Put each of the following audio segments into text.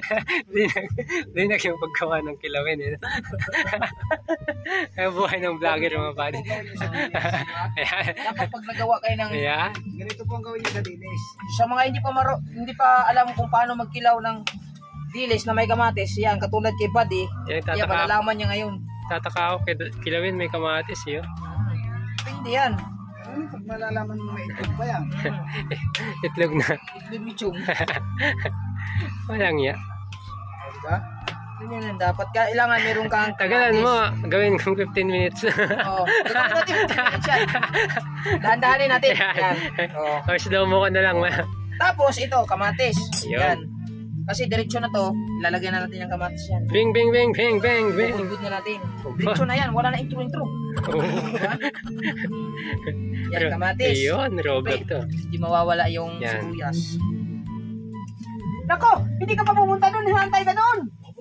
Linag yung paggawa ng kilawin. Eh. Kaya buhay ng vlogger mga buddy. Dapat pag nagawa kayo ng ganito po ang gawin niyo sa dilis. sa mga hindi pa alam kung paano magkilaw ng dilis na may kamatis, yan katulad kay Buddy. Yan malalaman niya ngayon. Tataka ako kilawin may kamatis yun. Hindi yan. Ano pag malalaman mo may itlog pa yan? Itlog na. Itlog ni Chong. Walang ya. Diba? Yun yan dapat. Kailangan meron kang tagalan mo, gawin kong 15 minutes. Oo. Gawin natin 15 minutes yan. Dahan-dahanin natin. Yan. O, slow mo ko na lang. Tapos ito, kamatis. Yun. Yan. Kasi diretsyo na to, ilalagay na natin yung kamatis yan. Bing, bing, bing, bing, bing, bing. Good na natin. Diretsyo na yan, wala na intro. Yan, kamatis. Ayun, robot to. Hindi mawawala yung yan. sibuyas. Nako, hindi ka pa pumunta doon, hintay ka doon.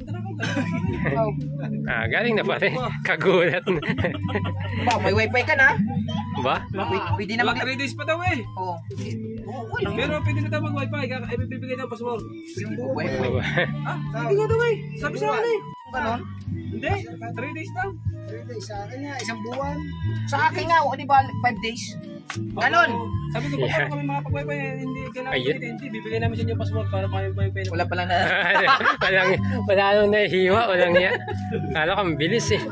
Galing na pare. Kagulat na. Ba, may wifi ka na? Ba? Pwede na 3 days pa daw eh. Oo. Pero pwede na tayo mag-wifi. Ibibigay ng password. Wifi. Hindi nga daw eh. Sabi sa akin eh. Ganon? Hindi. 3 days lang. Sa akin nga, isang buwan. Sa akin nga, di ba, 5 days? Ganon. Sabi ko, paano kami makapag-wifi? Hindi kailangan hindi. Bibigay namin sa inyo password para makapag-wifi. Wala pa lang na. Wala nang nahihiwa. Walang niya. Kala kang bilis eh.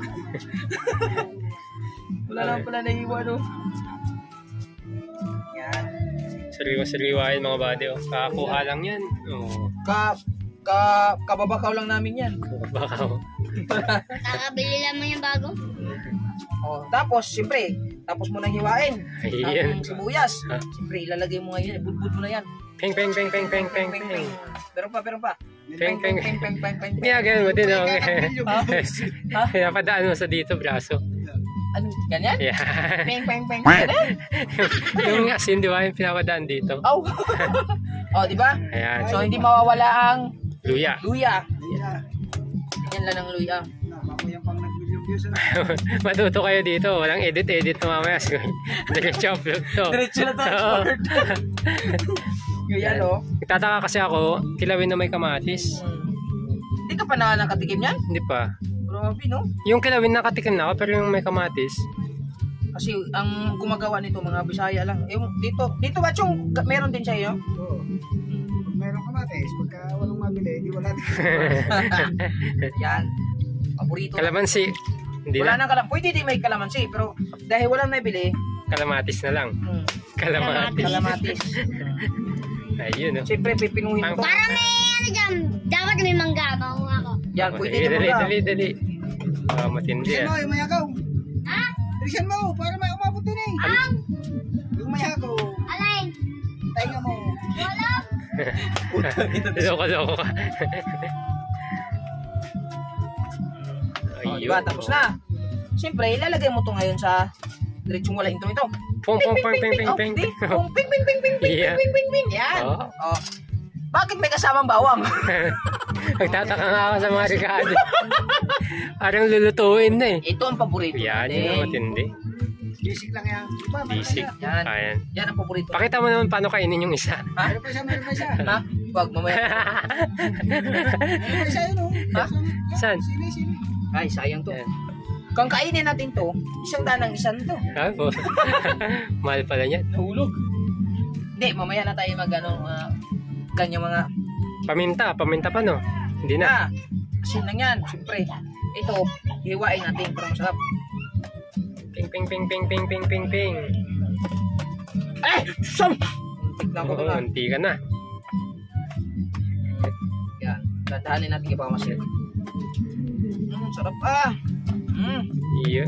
Wala lang pala nahiwa, no? Yan. Sariwa-sariwain mga buddy. Oh. Kakakuha lang yan. Oh. Kababakaw lang namin yan. Bakaw. Kakabili lamang yung bago. Oh, tapos, siyempre, tapos mo nang hiwain. Ayan. Ang sibuyas. Siyempre, ilalagay mo ngayon. Budbud mo na yan. Peng, peng, peng, peng, peng, peng, peng. Pero pa. Peng, peng. Peng. Kaya ganun mo din. Ha? Kaya padaan mo sa dito, braso. Ano? Ganyan? Yeah. Peng. Yung asin, di ba? Yung pinapadaan dito. Oh. Oh, di ba? Ayan. So, hindi mawawala ang Luya. luya. Yan lang ang luya. Mamaya pang nag-million views. Matuto kayo dito. Walang edit na mamaya. Diretso upload to. Diretso na to. Luya, no? Nagtataka kasi ako, kilawin na may kamatis. Hindi ka pa nakatikim yan? Hindi pa. Grabe, no? Yung kilawin nakatikim na ako, pero yung may kamatis. Kasi ang gumagawa nito, mga Bisaya lang. Eh, dito ba, Chong? Meron din siya, yun? Oo. Meron kamatis. Pagka walang mabili, di wala din. Yan. Paborito. Kalamansi. Hindi Wala na. nang kalamansi. Pwede din may kalamansi. Pero dahil walang nabili, Kalamatis na lang. Kalamatis. Kalamatis. Ayun, no? Siyempre, pipinuhin mo. Para may ano dyan, dapat may mangga. Makuha ako. Yan, pwede Dali, din mo. dali. Matindi Bilisan mo, ah. yung mayagaw. Ha? Bilisan mo, para may umabot din eh. Yung mayagaw. Alay. Tainga mo. Wala. Loko-loko ka. Oh, diba? Tapos na. Siyempre, ilalagay mo to ngayon sa diretsong wala ito. Pong, pong, pong, ping, ping, ping. Yeah. Ping. Yan. Oh. Bakit may kasamang bawang? Nagtataka nga ako sa mga Ricardo. Parang lulutuin na eh. Ito ang paborito. Yan, yun ang matindi. Basic lang yan. Basic. Yan. Ayan. Yan ang paborito. Pakita mo naman paano kainin yung isa. Ha? Meron pa isa. Ha? Wag, mamaya. Meron pa isa yun oh. Ha? Saan? Sini. Ay, sayang to. Kung kainin natin to, isang to. Ah, po. Mahal pala niyan. Nahulog. Hindi, mamaya na tayo kanya mga Paminta pa no? Hindi na. asin lang yan, siyempre. Ito, hiwain natin para masarap. Ping, ping, ping, ping, ping, ping, ping, ping. Ay! Sam! Tignan ko Oo, na. unti ka na. Yan, dandahanin natin yung pamasil. Sarap ah! Iyo.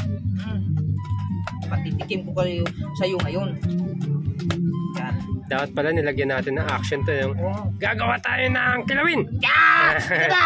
Patitikim ko kayo sa'yo ngayon. Yan. Dapat pala nilagyan natin ng action to yung gagawa tayo ng kilawin. Yan! Diba?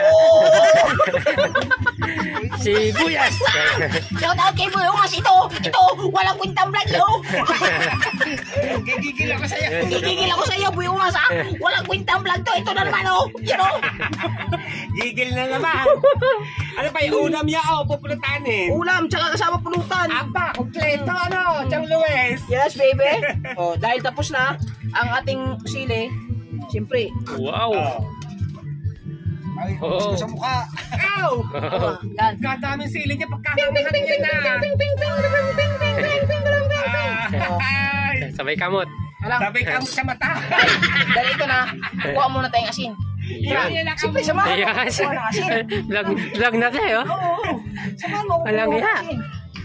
Sibuyas. Shout out kay Buyongas. Ito, walang kwintang vlog yo. Gigigil ako sa'yo. Gigigil ako sa'yo, Buyongas ha. Walang kwintang vlog to. Ito na naman oh. Yan oh. Gigil na naman. Ano pa yung ulam niya o pupulutanin? Ulam, tsaka kasama pulutan. Aba, kompleto ano, Chang Luis. Yes, baby. Oh, dahil tapos na ang ating sili, siyempre, Wow. Ay, Oo. sa mukha. Ow! Oo. Yan. Kadaming sili niya pagkakamahan niya na. Ay! Sabay kamot. Alam, Sabay ka sa mata. dali ito na. Kuha muna tayong asin. Yun. Siyempre, samahan mo. Yes. Kuha ng asin. Lag na tayo. Oo. Samahan mo. Walang kuha ng iya. asin.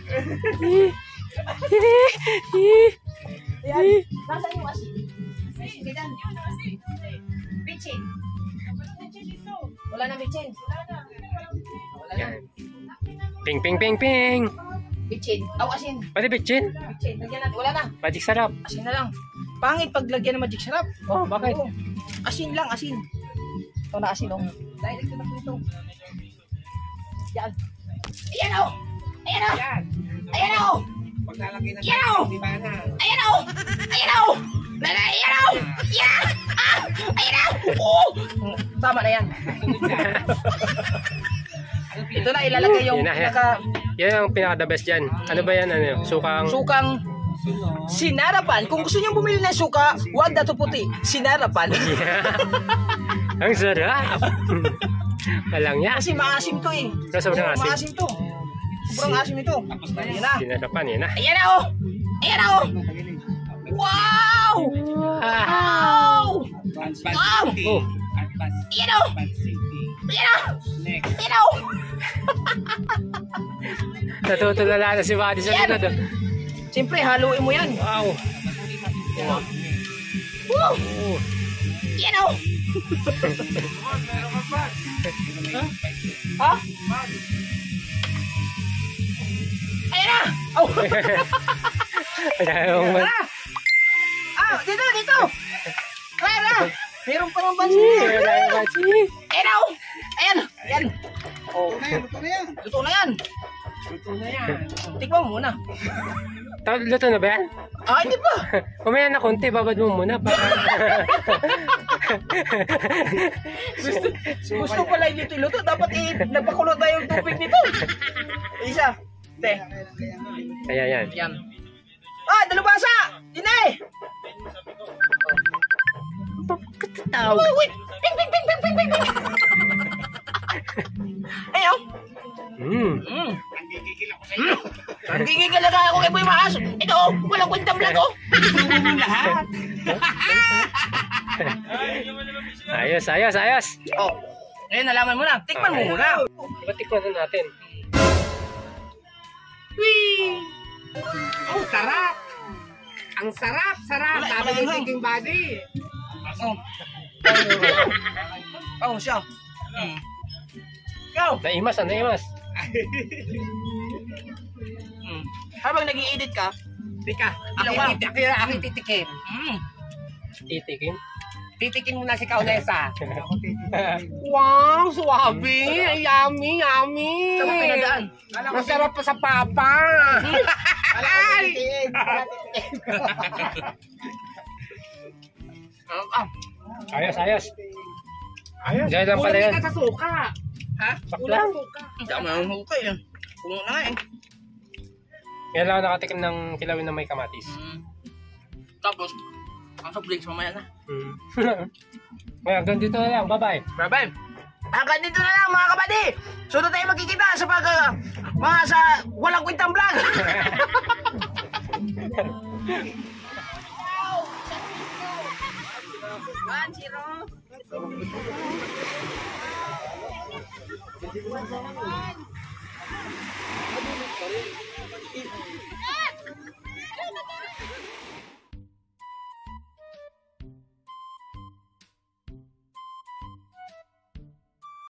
Ayan. Nasaan yung asin? Sige, Dan. Bitchin. Wala na bitchin. Wala na. Yan. Ping, ping, ping, ping. Bitchin. Aw, asin. Pati bitchin. Bitchin. Lagyan natin. Wala na. Magic sarap. Asin na lang. Pangit pag lagyan ng magic sarap. Oh, bakit? Oo. Asin lang, asin. Ito na asin, oh. Direct na ito. Yan. Ayan, oh. Ayan, oh. Yan. Ayan, oh. Paglalagay ng Yaw! di ba na? Ayan, oh. Ayan, oh. Ayan, oh. Yan. Ah. Ayan, oh. Tama na yan. Ito na ilalagay yung Yun na, yan. Yan ang pinaka-the best dyan. Ano ba yan? Ano? Sukang... sukang sinarapan. Kung gusto niyo bumili ng suka, huwag na to puti. Sinarapan. Yeah. Ang sarap. Walang yan. Kasi maasim to eh. Pero sobrang asim. Maasim to. Sobrang asim ito. Ayan na. Sinarapan, yun na. Ayan na oh. Ayan na oh. Wow! Wow! Wow! Oh. Ayan na oh. Ayan na. Next. Ayan na oh. Natutulala na si Buddy sa Yan. likod. Oh. Siyempre, haluin mo yan. Wow. Wow! Oh. Ayan na oh. Ha? Ayan na! Oh! Ayaw mo. Ah! Dito! Dito! Clara! Meron pa ng bansin. Ayaw mo, Buddy. Ayan na oh! Ayan! Ayan! Oh, Luto na yan. luto na yan. Luto na yan. Tikman mo muna. Luto na ba yan? Ah, hindi pa. Kumaya na konti, babad mo muna. Gusto pala dito luto. Dapat nagpakulo tayo yung tubig nito. Isa. Te. Kaya yan. Yan. Ah, dalubasa! Dinay! Tawag. Wait! Ping, ping, ping, ping, ping, ping, ping! Ayaw! Gigigil na ako kay Boy Maas. Ito oh, walang kwentang vlog oh. Subo mo lahat. Ayos, ayos, ayos. Oh, ngayon nalaman mo na. Tikman mo muna. Diba tikman na natin? Ang sarap. Ang sarap, sarap. Wala, Sabi wala, ni wala. Thinking Body. Oh. Oh, siya. Go! Naimas, naimas. Habang nag-i-edit ka, Tika, Ilaw ka. aking titikim. Titikin. Titikin mo na si Kaunesa. Wow, suwabe. Yummy, yummy. saan mo pinadaan? Masarap pa sa papa. Ay! Ayos, ayos. Ayos. Diyan lang pala yan. Kulang ka sa suka. Ha? Saklang. Hindi ako mahukay ah. Puno na nga eh. Yan lang ako nakatikim ng kilawin na may kamatis. Tapos, ang soft drinks mamaya na. Ngayon, hanggang dito na lang. Bye-bye. Bye-bye. Hanggang dito na lang mga kabady. Sunod tayo magkikita sa mga sa walang kwentang vlog. One, zero.